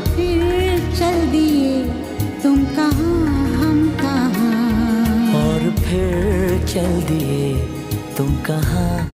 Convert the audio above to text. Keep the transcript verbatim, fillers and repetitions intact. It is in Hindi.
फिर चल दिए तुम कहाँ हम कहाँ, और फिर चल दिए तुम कहाँ